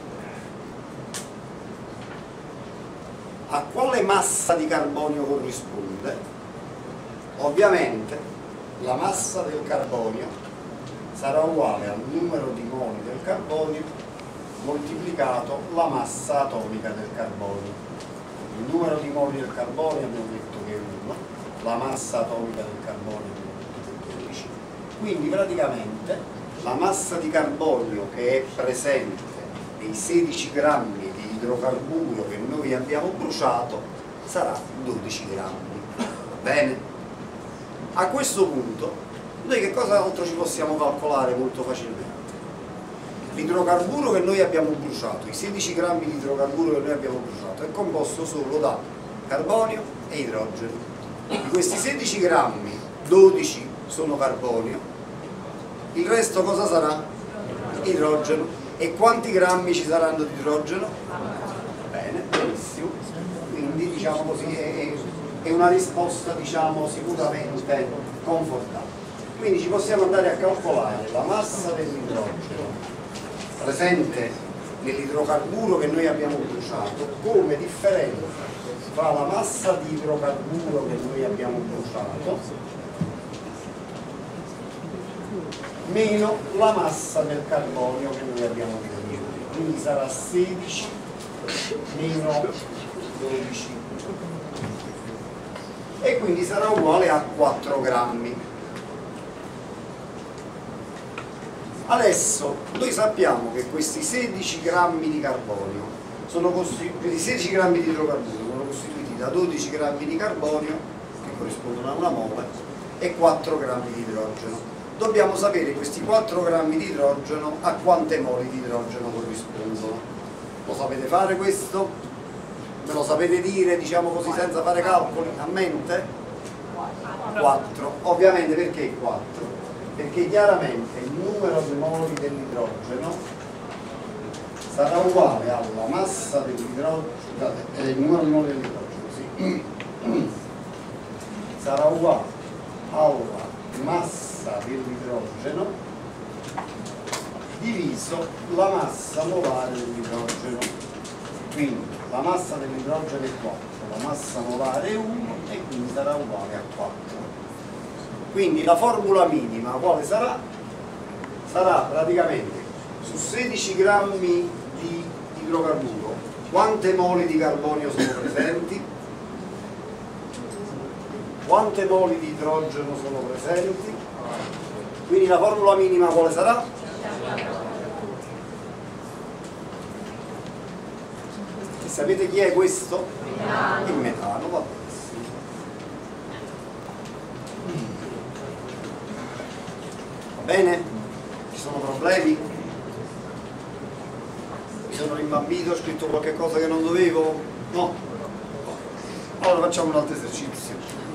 a quale massa di carbonio corrisponde? Ovviamente la massa del carbonio sarà uguale al numero di moli del carbonio moltiplicato la massa atomica del carbonio. Il numero di moli del carbonio abbiamo detto che è 1, la massa atomica del carbonio è 12. Quindi praticamente la massa di carbonio che è presente nei 16 grammi di idrocarburo che noi abbiamo bruciato sarà 12 grammi. Bene? A questo punto noi che cosa altro ci possiamo calcolare molto facilmente? L'idrocarburo che noi abbiamo bruciato, i 16 grammi di idrocarburo che noi abbiamo bruciato, è composto solo da carbonio e idrogeno. Di questi 16 grammi, 12 sono carbonio, il resto cosa sarà? Idrogeno. E quanti grammi ci saranno di idrogeno? Bene, benissimo. Quindi diciamo così è una risposta diciamo sicuramente confortante. Quindi ci possiamo andare a calcolare la massa dell'idrogeno presente nell'idrocarburo che noi abbiamo bruciato come differenza tra la massa di idrocarburo che noi abbiamo bruciato meno la massa del carbonio che noi abbiamo definito. Quindi sarà 16 meno 12. E e quindi sarà uguale a 4 grammi. Adesso noi sappiamo che questi 16 grammi di carbonio sono costituiti, 16 grammi di idrocarburo sono costituiti da 12 grammi di carbonio, che corrispondono a una mole, e 4 grammi di idrogeno. Dobbiamo sapere questi 4 grammi di idrogeno a quante mole di idrogeno corrispondono. Lo sapete fare questo? Me lo sapete dire, diciamo così, senza fare calcoli a mente? 4. Ovviamente perché 4? Perché chiaramente il numero di moli dell'idrogeno sarà uguale alla massa dell'idrogeno, il numero di moli dell'idrogeno, sì, sarà uguale alla massa dell'idrogeno diviso la massa molare dell'idrogeno. Quindi la massa dell'idrogeno è 4, la massa molare è 1 e quindi sarà uguale a 4. Quindi la formula minima quale sarà? Sarà praticamente su 16 grammi di idrocarburo quante moli di carbonio sono presenti? Quante moli di idrogeno sono presenti? Quindi la formula minima quale sarà? E sapete chi è questo? Il metano, va benissimo. Va bene? Ci sono problemi? Mi sono rimbambito, ho scritto qualche cosa che non dovevo? No? Allora facciamo un altro esercizio.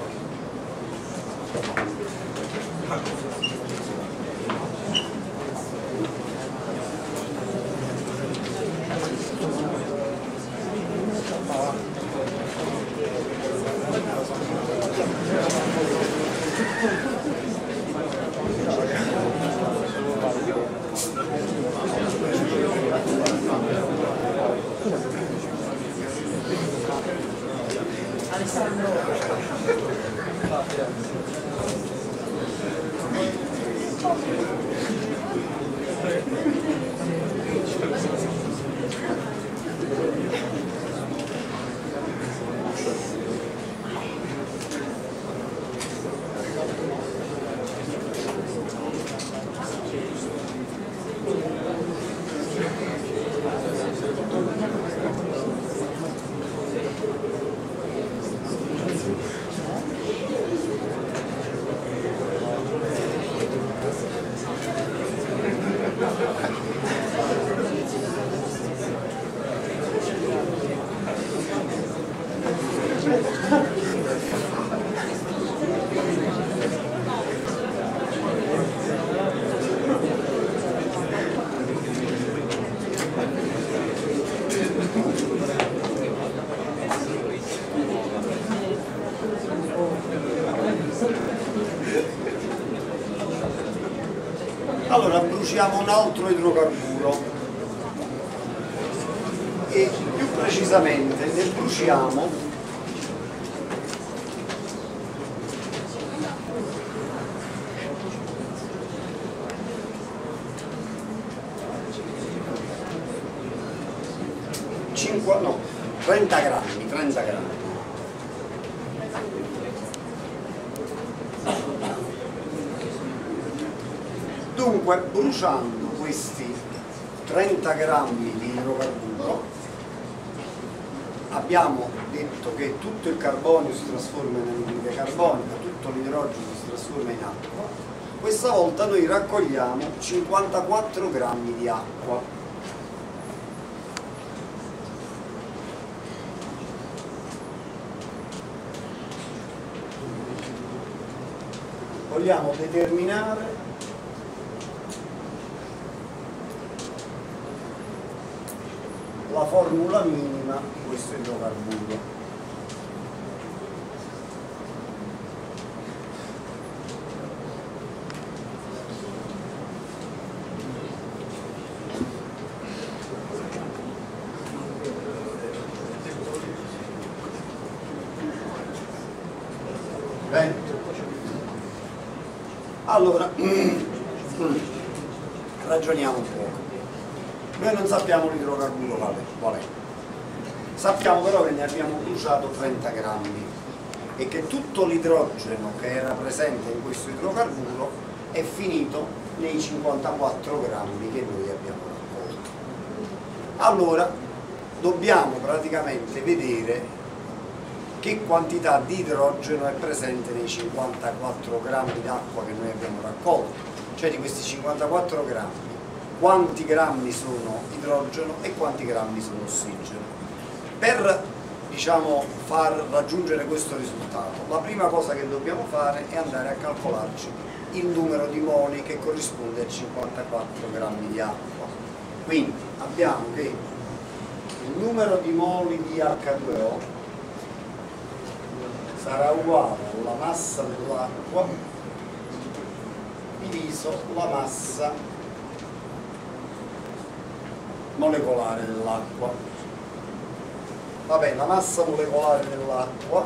Allora bruciamo un altro idrocarburo e più precisamente ne bruciamo no, 30 grammi. Dunque, bruciando questi 30 grammi di idrocarburo, abbiamo detto che tutto il carbonio si trasforma in anidride carbonica, tutto l'idrogeno si trasforma in acqua. Questa volta noi raccogliamo 54 grammi di acqua. Vogliamo determinare la formula minima di questo idrocarburo. Bene. Allora, ragioniamo un po'. Noi non sappiamo l'idrocarburo qual è. Sappiamo però che ne abbiamo bruciato 30 grammi. è che tutto l'idrogeno che era presente in questo idrocarburo è finito nei 54 grammi che noi abbiamo raccolto. Allora dobbiamo praticamente vedere che quantità di idrogeno è presente nei 54 grammi d'acqua che noi abbiamo raccolto, cioè di questi 54 grammi quanti grammi sono idrogeno e quanti grammi sono ossigeno. Per far raggiungere questo risultato, la prima cosa che dobbiamo fare è andare a calcolarci il numero di moli che corrisponde a 54 grammi di acqua. Quindi abbiamo che il numero di moli di H2O sarà uguale alla massa dell'acqua diviso la massa molecolare dell'acqua. Vabbè, la massa molecolare dell'acqua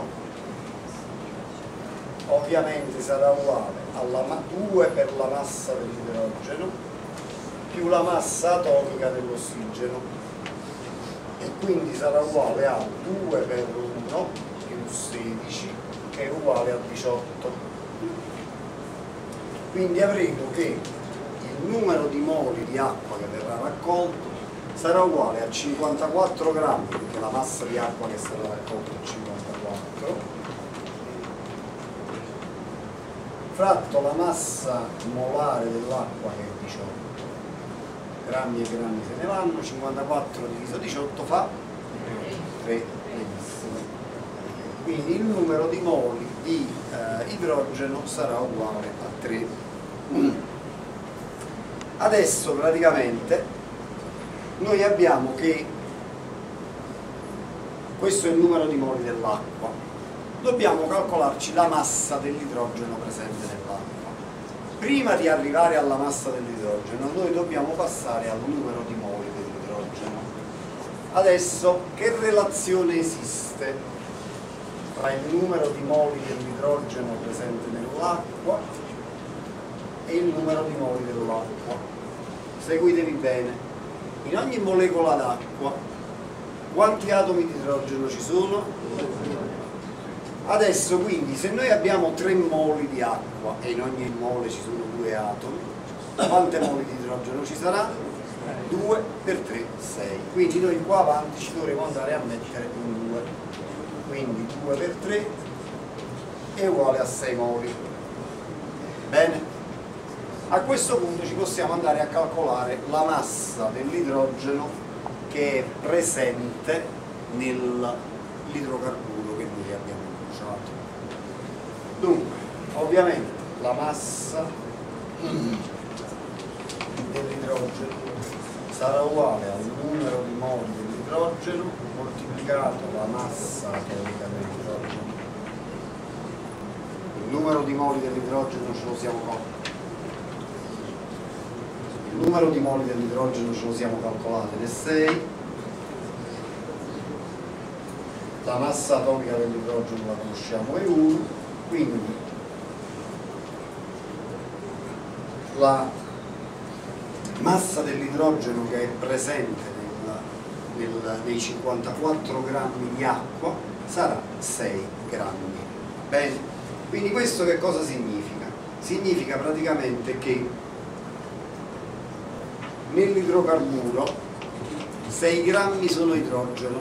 ovviamente sarà uguale alla 2 per la massa dell'idrogeno più la massa atomica dell'ossigeno, e quindi sarà uguale a 2 per 1 più 16 che è uguale a 18. Quindi avremo che il numero di moli di acqua che verrà raccolto sarà uguale a 54 grammi, perché la massa di acqua che sarà raccolta è 54, fratto la massa molare dell'acqua che è 18. Grammi e grammi se ne vanno, 54 diviso 18 fa 3, benissimo. Quindi il numero di moli di idrogeno sarà uguale a 3. Adesso praticamente noi abbiamo che questo è il numero di moli dell'acqua, dobbiamo calcolarci la massa dell'idrogeno presente nell'acqua. Prima di arrivare alla massa dell'idrogeno noi dobbiamo passare al numero di moli dell'idrogeno. Adesso che relazione esiste tra il numero di moli dell'idrogeno presente nell'acqua e il numero di moli dell'acqua? Seguitevi bene. In ogni molecola d'acqua quanti atomi di idrogeno ci sono? Adesso quindi se noi abbiamo 3 moli di acqua e in ogni mole ci sono 2 atomi, quante moli di idrogeno ci sarà? 2 per 3, 6. Quindi noi qua avanti ci dovremo andare a mettere un 2. Quindi 2 per 3 è uguale a 6 moli. Bene? A questo punto ci possiamo andare a calcolare la massa dell'idrogeno che è presente nell'idrocarburo che noi abbiamo bruciato. Dunque, ovviamente la massa dell'idrogeno sarà uguale al numero di moli dell'idrogeno moltiplicato la massa atomica dell'idrogeno. Il numero di moli dell'idrogeno ce lo siamo calcolati. Il numero di moli dell'idrogeno ce lo siamo calcolato ed è 6. La massa atomica dell'idrogeno la conosciamo, è 1. Quindi la massa dell'idrogeno che è presente nei 54 grammi di acqua sarà 6 grammi. Bene? Quindi questo che cosa significa? Significa praticamente che nell'idrocarburo 6 grammi sono idrogeno.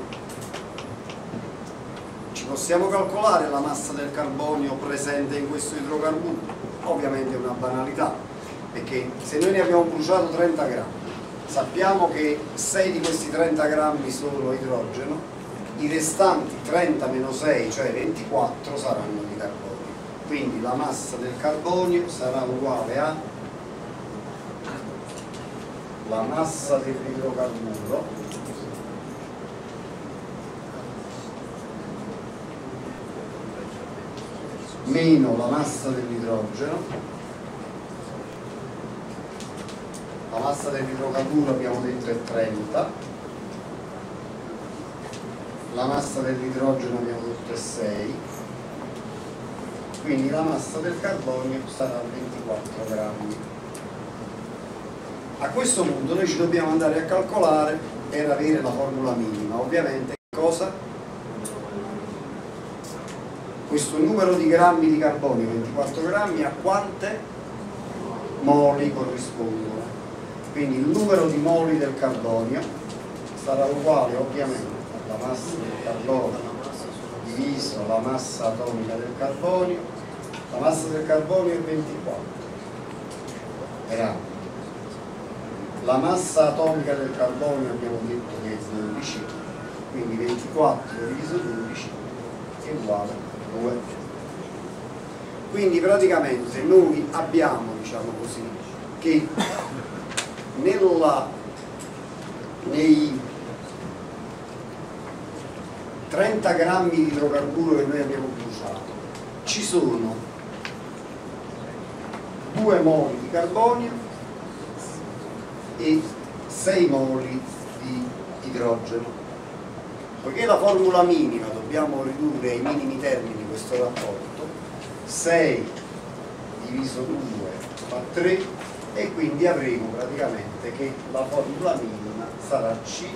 Ci possiamo calcolare la massa del carbonio presente in questo idrocarburo? Ovviamente è una banalità, perché se noi ne abbiamo bruciato 30 grammi, sappiamo che 6 di questi 30 grammi sono idrogeno, i restanti 30 meno 6, cioè 24, saranno di carbonio. Quindi la massa del carbonio sarà uguale a la massa dell'idrocarburo meno la massa dell'idrogeno. La massa dell'idrocarburo abbiamo detto è 30, la massa dell'idrogeno abbiamo detto è 6, quindi la massa del carbonio sarà 24 grammi. A questo punto noi ci dobbiamo andare a calcolare per avere la formula minima, ovviamente cosa? questo numero di grammi di carbonio, 24 grammi, a quante moli corrispondono. Quindi il numero di moli del carbonio sarà uguale ovviamente alla massa del carbonio diviso la massa atomica del carbonio. La massa del carbonio è 24 grammi. La massa atomica del carbonio abbiamo detto che è 12, quindi 24 diviso 12 è uguale a 2. Quindi praticamente noi abbiamo, diciamo così, che nei 30 grammi di idrocarburo che noi abbiamo bruciato ci sono 2 moli di carbonio e 6 moli di idrogeno. Poiché la formula minima dobbiamo ridurre ai minimi termini questo rapporto, 6 diviso 2 fa 3, e quindi avremo praticamente che la formula minima sarà CH3.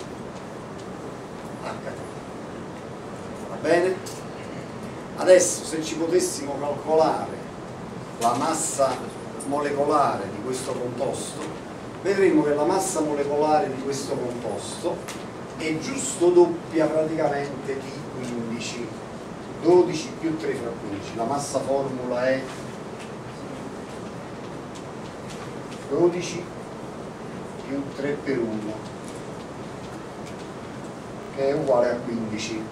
Va bene? Adesso se ci potessimo calcolare la massa molecolare di questo composto, vedremo che la massa molecolare di questo composto è giusto doppia praticamente di 15, 12 più 3 fra 15. La massa formula è 12 più 3 per 1, che è uguale a 15.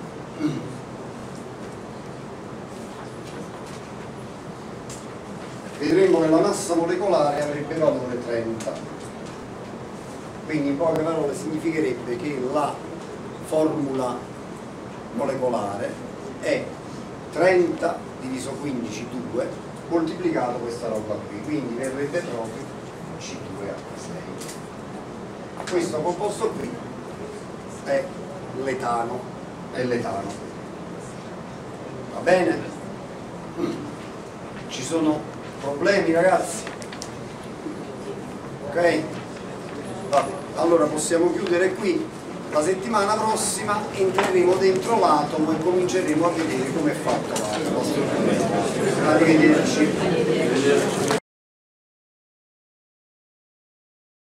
Vedremo che la massa molecolare avrebbe valore 30, quindi in poche parole significherebbe che la formula molecolare è 30 diviso 15, 2, moltiplicato questa roba qui, quindi verrebbe proprio C2H6. Questo composto qui è l'etano, va bene? Ci sono problemi, ragazzi? Ok? Vabbè, allora possiamo chiudere qui. La settimana prossima entreremo dentro l'atomo e cominceremo a vedere come è fatto l'atomo. Arrivederci.